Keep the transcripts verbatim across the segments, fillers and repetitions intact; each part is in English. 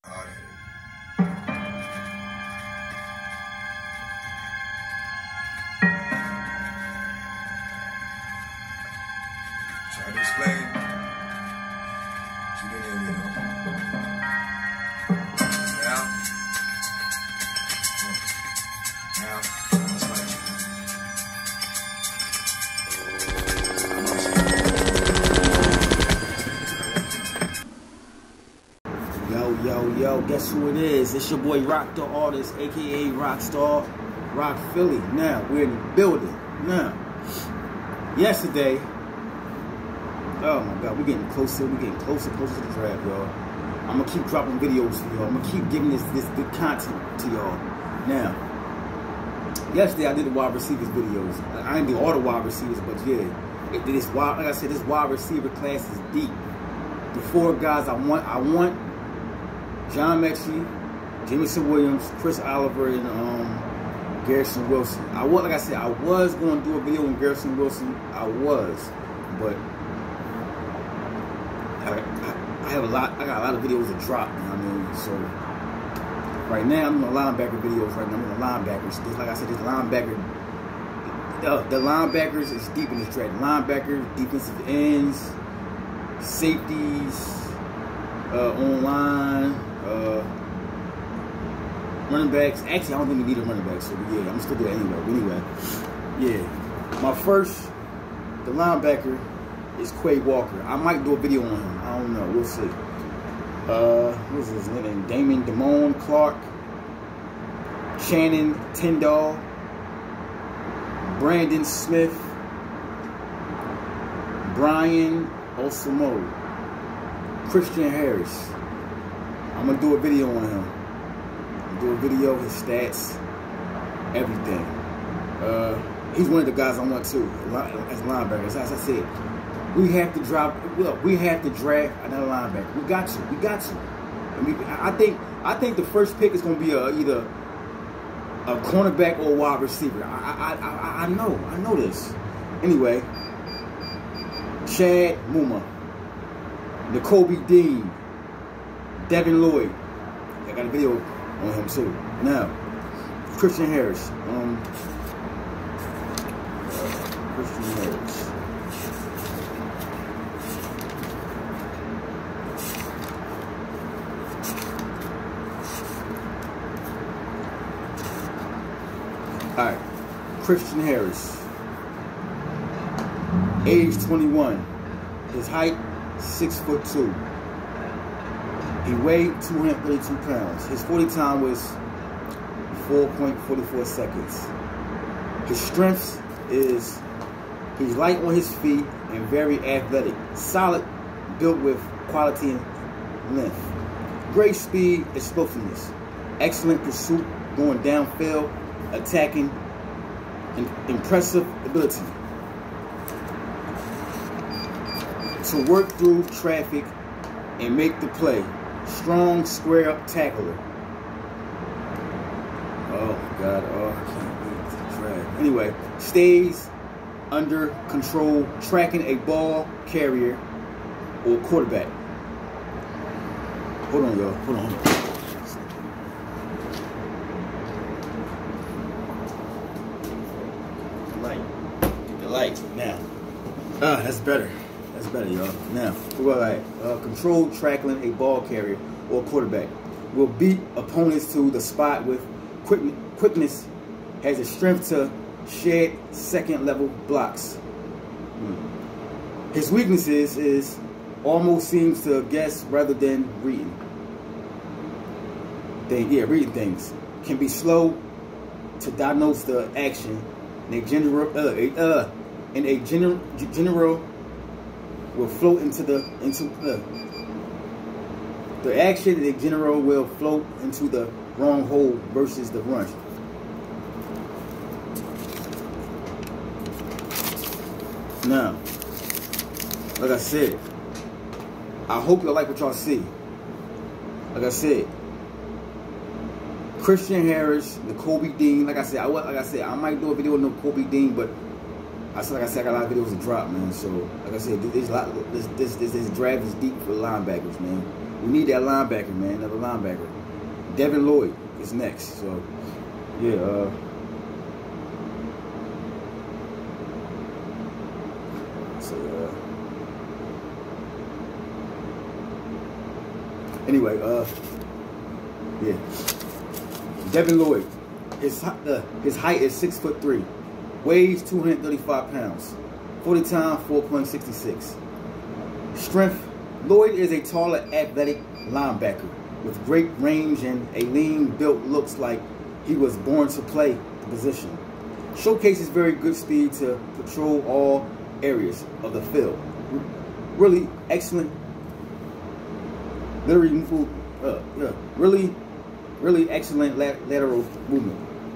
Trying to explain. You didn't hear me, Now. Now. It's like Yo, yo, yo, guess who it is? It's your boy Rock the Artist, aka Rockstar Rock Philly. Now, we're in the building. Now, yesterday, oh my god, we're getting closer, we're getting closer, closer to the draft, y'all. I'm gonna keep dropping videos for y'all. I'm gonna keep giving this this good content to y'all. Now, yesterday I did the wide receivers videos. I didn't do all the wide receivers, but yeah, it, this wide, like I said, this wide receiver class is deep. The four guys I want, I want John Metchie, Jameson Williams, Chris Oliver, and um, Garrison Wilson. I was, like I said, I was going to do a video on Garrison Wilson. I was, but I, I, I have a lot. I got a lot of videos to drop. You know what I mean? So right now I'm in the linebacker videos. Right now I'm in the linebackers. This, like I said, this linebacker, uh, the linebackers is deep in this draft. Linebackers, defensive ends, safeties, uh, online, uh, running backs. Actually, I don't think we need a running back. So yeah, I'm gonna still do that anyway. But anyway, yeah, my first, the linebacker is Quay Walker. I might do a video on him. I don't know. We'll see. Uh, what is his name? Damon Damone Clark, Shannon Tyndall, Brandon Smith, Brian Osimo, Christian Harris. I'm gonna do a video on him. I'm gonna do a video, his stats, everything. Uh, he's one of the guys I want too, as linebackers. As I said, we have to drop. Look, we have to draft another linebacker. We got to. We got to. I mean, I think. I think the first pick is going to be a, either a cornerback or a wide receiver. I, I, I, I know. I know this. Anyway, Chad Muma, Nakobe Dean, Devin Lloyd. I got a video on him too. Now, Christian Harris. Um, uh, Christian Harris. All right, Christian Harris, age twenty-one, his height six foot two. He weighed two hundred thirty-two pounds. His forty time was four point four four seconds. His strengths is he's light on his feet and very athletic, solid, built with quality and length. Great speed, explosiveness, excellent pursuit, going downfield, attacking, and impressive ability to work through traffic and make the play. Strong square up tackler. Oh my God! Oh, I can't wait to drag. Anyway, stays under control, tracking a ball carrier or quarterback. Hold on, y'all. Hold on. Hold on. Light now. Ah, that's better. That's better, y'all. Now, well, like uh, controlled tackling a ball carrier or quarterback will beat opponents to the spot with quick, quickness. Has a strength to shed second level blocks. Hmm. His weaknesses is almost seems to guess rather than reading. Thing, yeah, reading things. Can be slow to diagnose the action. And a general, uh, uh, and a general, general will float into the into uh, the action. And a general will float into the wrong hole versus the run. Now, like I said, I hope y'all like what y'all see. Like I said, Christian Harris, Nakobe Dean. Like I said, I like I said, I might do a video with Nakobe Dean, but I said, like I said, I got a lot of videos to drop, man. So, like I said, this lot, this this this, this draft is deep for linebackers, man. We need that linebacker, man. Another linebacker. Devin Lloyd is next. So, yeah. Uh, so, uh, anyway, uh, yeah. Devin Lloyd. His uh, his height is six foot three. Weighs two hundred thirty-five pounds. forty time, four point six six. Strength. Lloyd is a taller, athletic linebacker with great range and a lean built. Looks like he was born to play the position. Showcases very good speed to patrol all areas of the field. Really excellent. Literally, uh, yeah, really, really excellent lateral movement.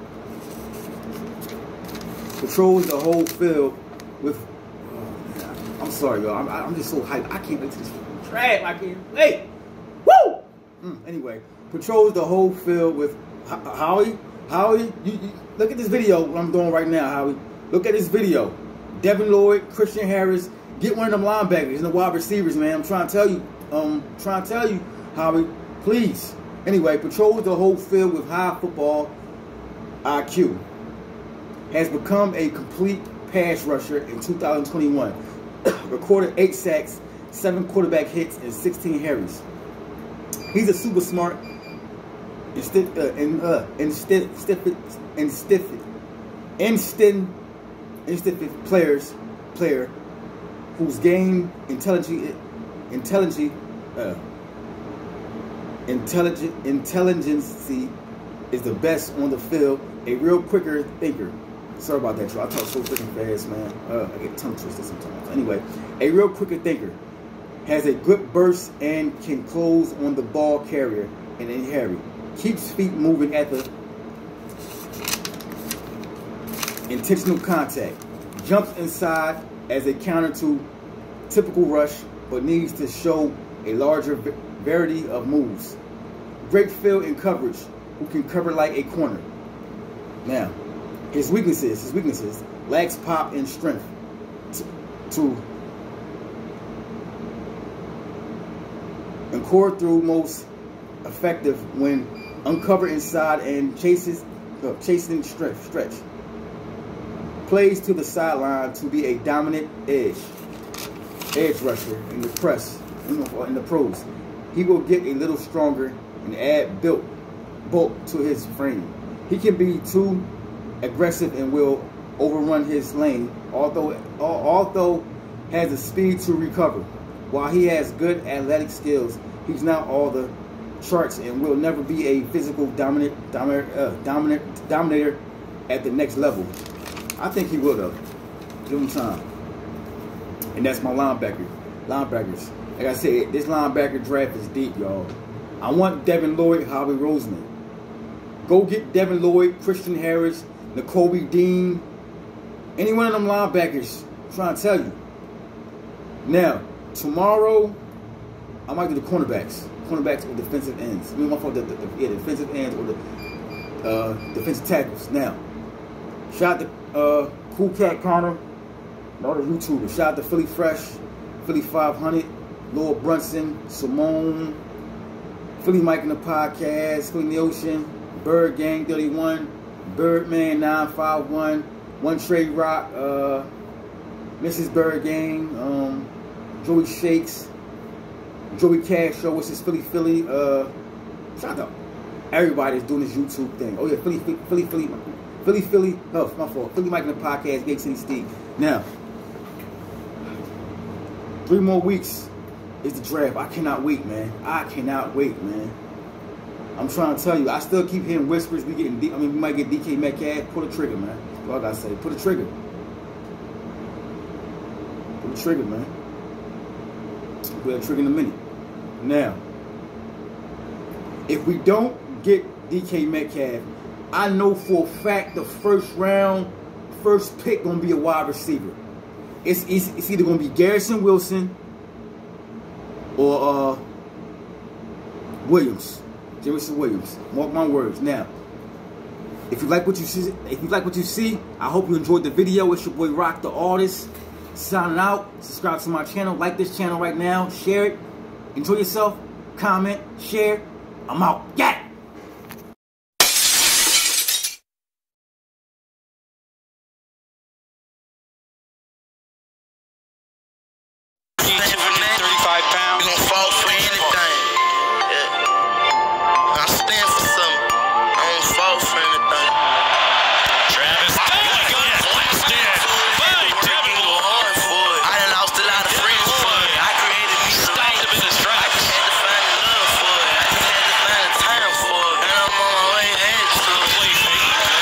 Patrols the whole field with. Oh, I'm sorry, y'all. I'm, I'm just so hyped. I can't wait to this track. I can't wait. Woo! Mm, anyway, patrols the whole field with Howie. Howie, you, you, look at this video. What I'm doing right now, Howie. Look at this video. Devin Lloyd, Christian Harris. Get one of them linebackers and the wide receivers, man. I'm trying to tell you. Um, trying to tell you, Howie. Please. Anyway, patrols the whole field with high football I Q. Has become a complete pass rusher in two thousand twenty-one. Recorded eight sacks, seven quarterback hits, and sixteen carries. He's a super smart and stiff uh, and uh and stiff stiff and stiff and stiff and stiff players player whose game intelligent intelligent uh intelligent intelligence is the best on the field. A real quicker thinker. Sorry about that, y'all. I talk so freaking fast, man. Uh, I get tongue twisted sometimes. Anyway, a real quicker thinker. Has a good burst and can close on the ball carrier and then Harry. Keeps feet moving at the intentional contact. Jumps inside as a counter to typical rush, but needs to show a larger variety of moves. Great field and coverage, who can cover like a corner. Now, his weaknesses, his weaknesses, lacks pop and strength to, to and core through most effective when uncovered inside and chases, uh, chasing stretch, stretch. Plays to the sideline to be a dominant edge, edge rusher in the press, in the, in the pros. He will get a little stronger and add built bulk to his frame. He can be too aggressive and will overrun his lane, although although has the speed to recover. While he has good athletic skills, he's not all the charts and will never be a physical dominant dominant uh, dominant dominator at the next level. I think he will though. Give him time. And that's my linebacker. Linebackers. Like I said, this linebacker draft is deep, y'all. I want Devin Lloyd, Howie Roseman. Go get Devin Lloyd, Christian Harris, Nakobe Dean, any one of them linebackers. I'm trying to tell you. Now, tomorrow, I might do the cornerbacks. Cornerbacks or defensive ends. I mean, my fault, the, the, the, yeah, the defensive ends or the uh, defensive tackles. Now, shout out to uh, Cool Cat Connor, and all the YouTubers. Shout out to Philly Fresh, Philly five hundred, Lord Brunson, Simone, Philly Mike in the Podcast, Philly in the Ocean, Bird Gang thirty-one, Birdman nine five one, One Trade Rock, uh, Missus Bird Gang, um, Joey Shakes, Joey Cash Show, which is Philly Philly. Uh, shout out everybody that's doing this YouTube thing. Oh yeah, Philly Philly Philly Philly Philly Philly. No, my fault. Philly Mike in the Podcast, Gate City Steve. Now, three more weeks is the draft. I cannot wait, man. I cannot wait, man. I'm trying to tell you, I still keep hearing whispers. We getting, D I mean, we might get D K Metcalf. Pull the trigger, man. That's all I gotta say. Pull the trigger. Pull the trigger, man. We'll trigger in a minute. Now, if we don't get D K Metcalf, I know for a fact the first round, first pick gonna be a wide receiver. It's it's, it's either gonna be Garrison Wilson or uh, Williams. Jameson Williams. Mark my words. Now, if you like what you see, if you like what you see, I hope you enjoyed the video. It's your boy Rock the Artist. Signing out. Subscribe to my channel. Like this channel right now. Share it. Enjoy yourself. comment, share. I'm out. Yeah. thirty-five pounds. You gon' fall for anything. Yeah. I stand for something. I don't fall for anything. Travis. Oh my God, blasted by Devin Lloyd. I done lost a lot of friends for it. I created me some Stopped him in his tracks. I just had to find the love for it. I just had to find the time for it. And I'm on my way head to it. Plays me.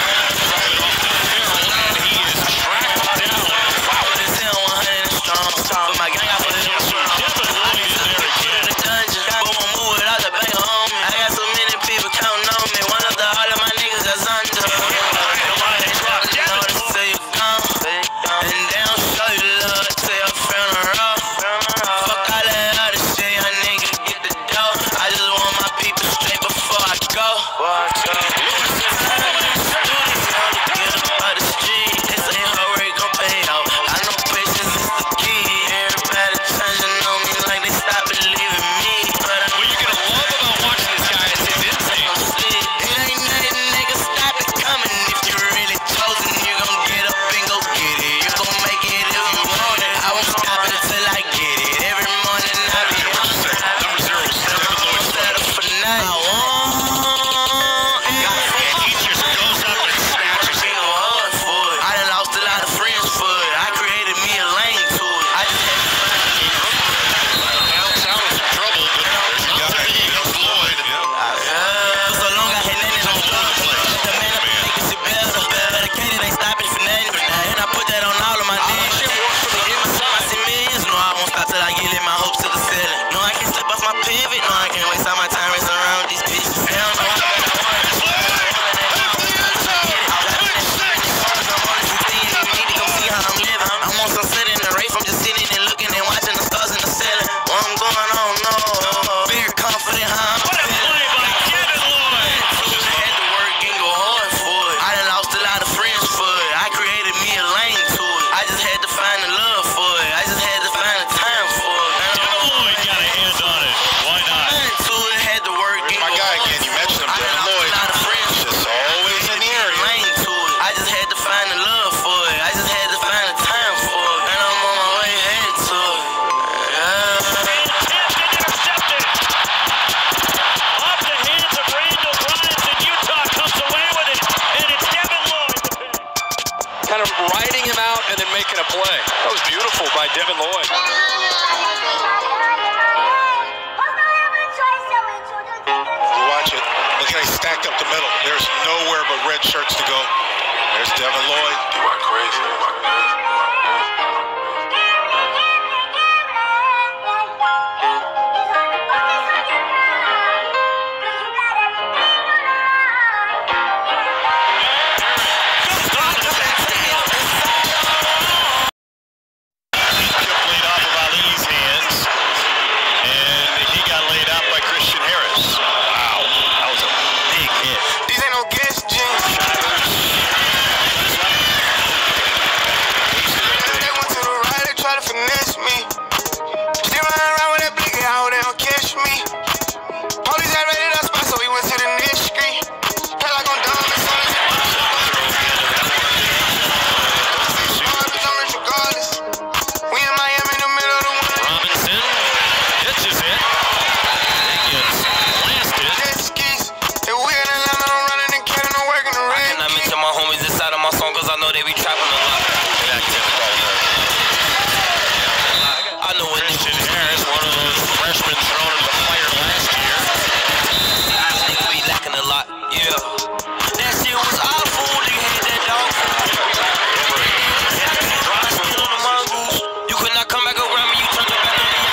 And he is tracked down. Wow, but it's still one hundred and strong. But my gang, I put it on strong. Devin Lloyd is there again. The dungeon, boom, I move it out the bank home. I got so many people counting on me. One of the all of my niggas that's under. Notice till you gone, and they don't show you love till you're feeling rough. Fuck all that other shit, young nigga, get the dough. I just want my people straight before I go. By the street, it's a hurry, gon' pay out. I know patience is the key. Everybody changing on me like they stop believing me. But I'm What you're gonna love about watching this guy is his instincts. it ain't nothing, nigga, stop it coming. If you really chosen, you gon' get up and go get it. You gon' make it if you want it. I won't stop until I get it. Every morning I be hungry. Number zero, Devin Lloyd. Set up for night. I want And he just goes up and snatches it. I done lost a lot of friends for it. I created me a lane to it. I just had to find Bounce out of trouble, but there's nothing against Lloyd. Uh, so long I had nothing on All over the place. the man up and make it better. Dedicated ain't stopping for nothing. And I put that on all of my niggas. I see millions, no, I won't stop till I get lit my hopes to the ceiling. No, I can't slip off my pivot. No, I can't waste all my time racing around these bitches. They don't know what I want. I'm on some sit in the race. I'm just sitting and looking and watching the stars in the ceiling. What I'm going on, no. Very confident, huh? What a play by Devin Lloyd. I had to work and go hard for it. I done lost a lot of friends for it. I created me a lane to it. I just had to find the love for it. I just had to find the time for it. Devin Lloyd got a hand on it. Why not? To it, had to work and My go guy hard. again, you mentioned him, I Devin done lost Lloyd. a lot of friends. Just always in the area. Lane to it. I just had to find the love for it. I just had to find the time for it. And I'm on my way head to it. Yeah. Intercepted. Off the hands of Randall Grimes, and Utah comes away with it. And it's Devin Lloyd. Kind of riding him out and then making a play. That was beautiful by Devin Lloyd. You watch it. Look how he stacked up the middle. There's nowhere but red shirts to go. There's Devin Lloyd. You are crazy. He got laid off of Ali's hands, and he got laid out by Christian Harris. Wow, that was a big hit. These ain't no guess jeans. They went to the right, they try to finesse me. Still running around with that blicky out, they don't catch me. Police had raided our spot, so we went to the next street. Felt like I'm dumb as soon as it regardless. We in Miami in the middle of the winter. Robinson pitches it. He gets blasted. Jet skis. If we in Atlanta, I'm running and killing, I'm working the red. I mention my homies inside of my song, cause I know they be trapping a lot. I know what Christian Harris, one of those freshmen thrown in the fire last year. I think we lacking a lot, yeah. That shit was awful, they had that dog food. Dry skin on the mongoose. You could not come back around me, you turned your back on me.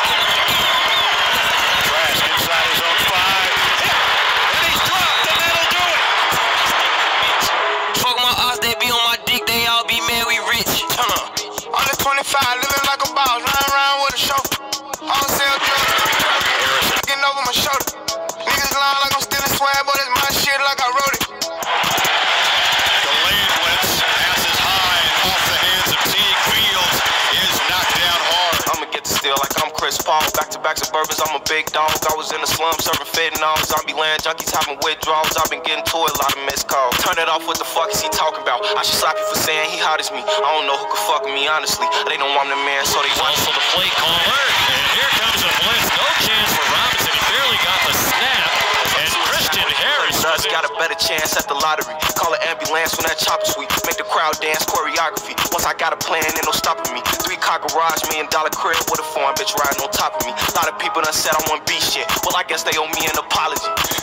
Trask inside his own five. And he's dropped, and that'll do it. Fuck my odds, they be on my dick, they all be mad, we rich. Turn up. On the twenty-five, living like a boss, running around with a chauffeur. Wholesale drugs, getting over my shoulder. Niggas lying like I'm stealing swag, but it's my shit like I wrote it. Delayed blitz, passes high, and off the hands of Teague Fields is knocked down hard. I'ma get the steal like I'm Chris. Chris Paul. Back-to-back Suburbans, I'm a big dog. I was in the slum serving fentanyl. Zombie land junkies having withdrawals. I've been getting to it, a lot of missed calls. Turn it off, what the fuck is he talking about? I should slap you for saying he hot as me. I don't know who could fuck with me, honestly. They know I'm the man, so they want Also the play caller. And here comes a blitz. No chance for Robinson. He barely got the snap. And Christian Harris does got a better chance at the lottery. Call an ambulance when that chopper sweet. Make the crowd dance choreography. Once I got a plan, ain't no stopping me. Three car garage, million dollar crib with a foreign bitch riding on top of me. A lot of people done said I want beat shit. Well, I guess they owe me an apology.